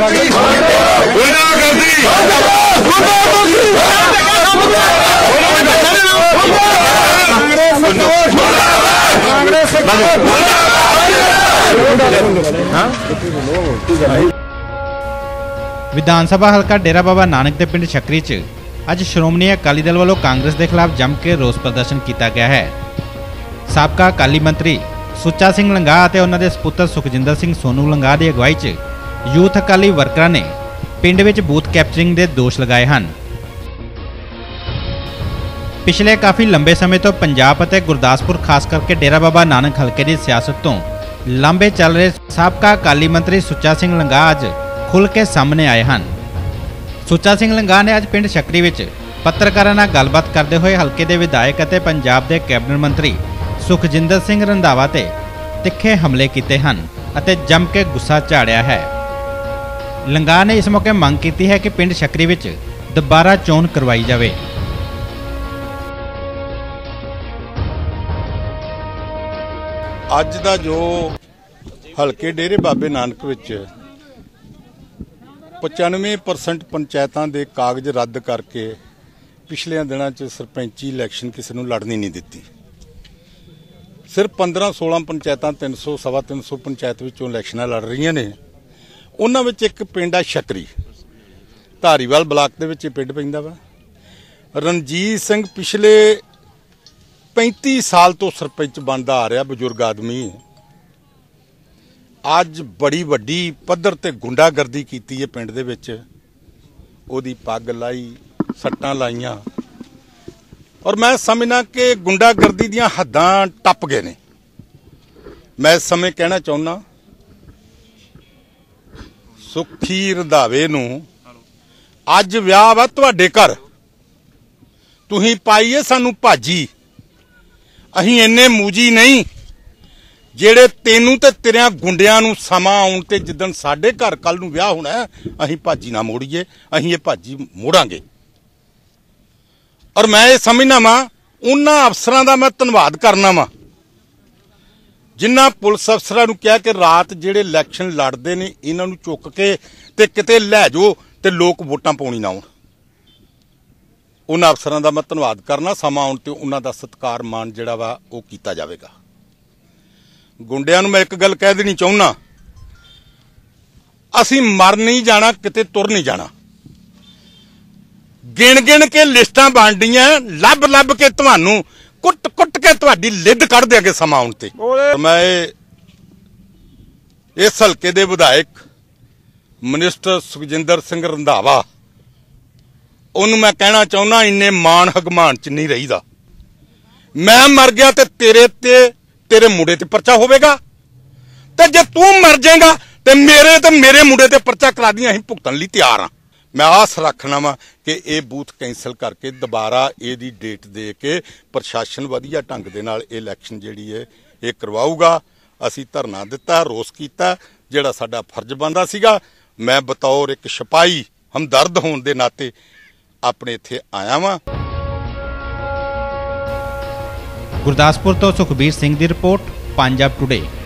विधान सभा हल्का डेरा बाबा नानक के पिंड छकरी च अज श्रोमणी अकाली दल वालों कांग्रेस के खिलाफ जम के रोस प्रदर्शन किया गया है। साबका अकाली मंत्री सुच्चा सिंह लंगाह और उन्होंने सपुत्र सुखजिंदर सिंह सोनू लंगाह की अगवाई च यूथ अकाली वर्करां ने पिंड विच बूथ कैप्चरिंग के दोष लगाए हैं। पिछले काफ़ी लंबे समय तो पंजाब और गुरदासपुर खास करके डेरा बाबा नानक हल्के की सियासत तो लांबे चल रहे साबका अकाली मंत्री सुच्चा सिंह लंगाह अज खुल के सामने आए हैं। सुच्चा सिंह लंगाह ने अज पिंड छकरी विच पत्रकारां नाल गलबात करते हुए हल्के के विधायक और पंजाब के कैबिनेट मंत्री सुखजिंदर सिंह रंधावा ते तिखे हमले किए हैं और जम के गुस्सा झाड़िया है। लंगाह ने इस मौके मंग की है कि पिंड छकरी विच दोबारा चोण करवाई जाए। अज दा जो हल्के डेरे बाबे नानक विच 95% पंचायतां दे कागज रद्द करके पिछले दिनों च सरपंची इलैक्शन किसी नूं लड़नी नहीं दिती। सिर्फ 15-16 पंचायतां 300 सवा 300 पंचायत विचों इलैक्शनां लड़ रही ने। उन्हां विच एक पिंड आ छकरी, धारीवाल ब्लाक दे विच पिंड पैंदा वा। रणजीत सिंह पिछले 35 साल तो सरपंच बनता आ रहा, बजुर्ग आदमी। अज बड़ी वड्डी पद्धर ते गुंडागर्दी की है पिंड दे विच। ओदी पग लाई, सट्टां लाइयां, और मैं समझना कि गुंडागर्दी दियां हद्दां टप गए ने। मैं इस समय कहना चाहुंदा सुखी रंधावे नूं अज विआह वा तुहाडे घर, तुसीं पाई है सानू भाजी। अहीं इन्ने मूजी नहीं जेड़े तेनू ते तेरियां गुंडियां नूं समा आउण ते जिद्दण साडे घर कल नूं विआह होना है अहीं भाजी ना मोड़ीए, अहीं ये भाजी मोड़ांगे। और मैं ये समझना वा उन्हां अफसरां दा मैं धन्नवाद करना वा जिन्हां पुलिस अफसरां नूं कहा कि रात जेड़े इलैक्शन लड़दे ने इन्हां नूं चुक के ते किते लै जाओ ते लोक वोटां पाउणी ना आउण। उन्हां अफसरां दा मैं धन्नवाद करना। समा आउण ते उन्हां दा सत्कार मान जिहड़ा वा ओह कीता जावेगा। गुंडियां नूं मैं एक गल कह देनी चाहुंदा, असीं मर नहीं जाना, किते तुर नहीं जाना। गिण गिण के लिस्टां बनदियां, लभ लभ के तुहानूं कुट कुट के तुहाडी लिद कढ देंगे समा आउण ते। मैं इस हल्के दे विधायक मिनिस्टर सुखजिंदर सिंह रंधावा उन्होंने मैं कहना चाहुंदा, इन्ने मान हगमान च नहीं रहीदा। मैं मर गया ते तेरे मुंडे ते परचा होवेगा, ते जे तू मर जाएगा ते मेरे मुंडे ते परचा करा दी, असीं भुगतण लई तैयार हां। मैं आस रखना वा कि ये बूथ कैंसल करके दोबारा इहदी डेट दे के प्रशासन वधिया ढंग दे नाल इलैक्शन जिहड़ी है ये करवाऊगा। असीं धरना दिता, रोस कीता, जिहड़ा साडा फर्ज बनदा सीगा। मैं बतौर एक सिपाही हमदर्द होण दे नाते अपने इत्थे आया वां। गुरदासपुर तो सुखबीर सिंह की रिपोर्ट, पंजाब टुडे।